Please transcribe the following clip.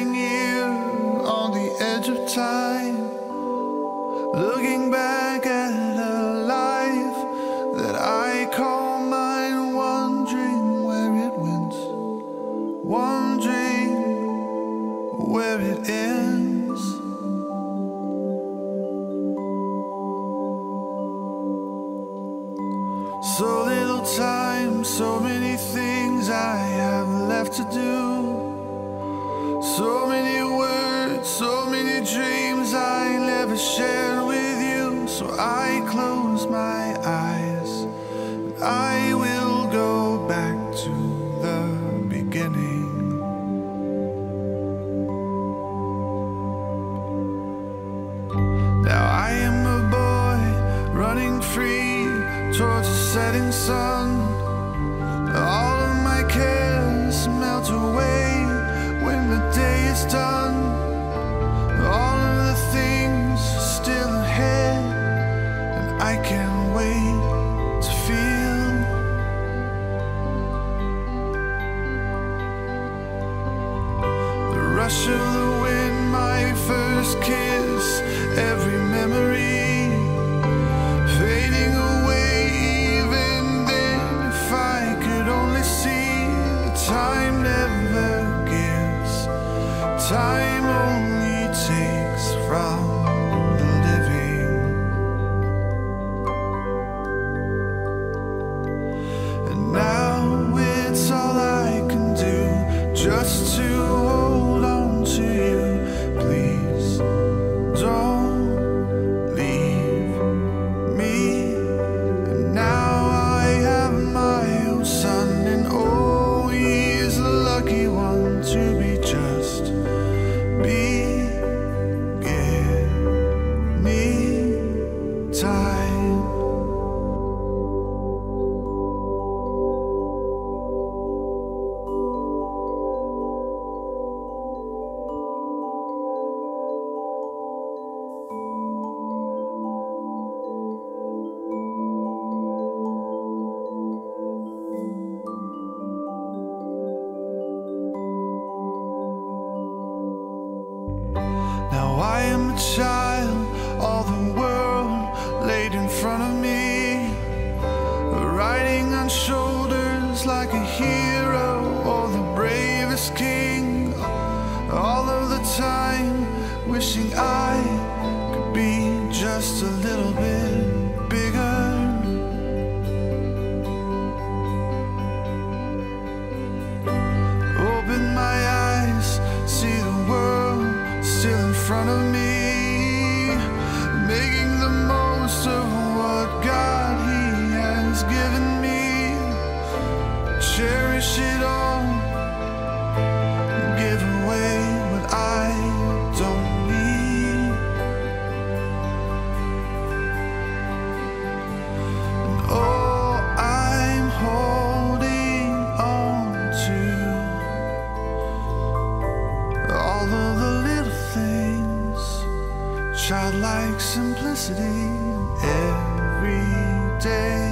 standing here on the edge of time, looking back at a life that I call mine, wondering where it went, wondering where it ends. So little time, so many things I have left to do, so many words, so many dreams I never shared with you. So I close my eyes and I will go back to the beginning. Now I am a boy running free towards the setting sun. All of my cares melt away when the day is done. All of the things still ahead, and I can't wait to feel the rush of the wind, my first kiss, every memory fading away. Even then, if I could only see, the time never gives, time only takes from the living. And now it's all I can do, just to hold on to you. Please don't leave me. And now I have my own son, and oh, he's the lucky one to be just beginning time. Now I am a child, all the world laid in front of me, riding on shoulders like a hero or the bravest king. All of the time wishing I could be just a little bit bigger. Open my eyes, see the world still in front of me, making the most of what God He has given me. Cherish it all, give away what I don't need. And oh, I'm holding on to all of the little things, childlike simplicity every day.